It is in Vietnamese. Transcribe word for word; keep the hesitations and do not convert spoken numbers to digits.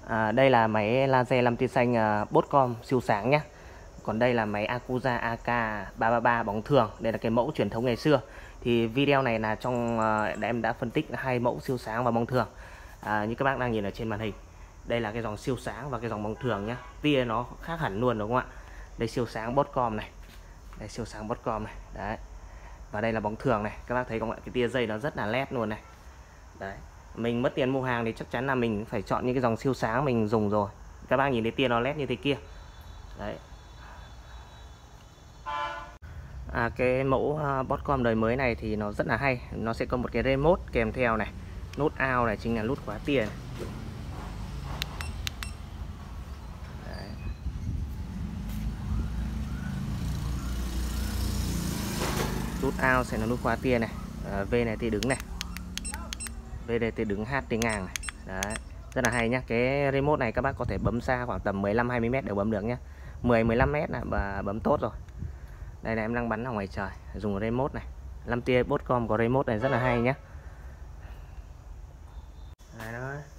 À, đây là máy laser năm tia xanh uh, Botcom siêu sáng nhé. Còn đây là máy Akuza A K ba ba ba bóng thường. Đây là cái mẫu truyền thống ngày xưa. Thì video này là trong uh, em đã phân tích hai mẫu siêu sáng và bóng thường. À, như các bác đang nhìn ở trên màn hình, đây là cái dòng siêu sáng và cái dòng bóng thường nhé. Tia nó khác hẳn luôn đúng không ạ? Đây siêu sáng Botcom này, đây siêu sáng Botcom này, đấy. Và đây là bóng thường này, các bác thấy không ạ? Cái tia dây nó rất là led luôn này. Đấy, mình mất tiền mua hàng thì chắc chắn là mình phải chọn những cái dòng siêu sáng mình dùng rồi. Các bác nhìn thấy tia nó led như thế kia. Đấy. À, cái mẫu uh, Botcom đời mới này thì nó rất là hay. Nó sẽ có một cái remote kèm theo này. Nút out này chính là nút khóa tia này. Đấy. Nút out sẽ là nút khóa tia này. À, V này tia đứng này. V đây tia đứng, H tia ngang này. Đấy. Rất là hay nhá. Cái remote này các bác có thể bấm xa khoảng tầm mười lăm hai mươi mét đều bấm được nhá. mười mười lăm mét là và bấm tốt rồi. Đây là em đang bắn ở ngoài trời, dùng remote này. năm tia Botcom có remote này rất là hay nhá. Đấy đó.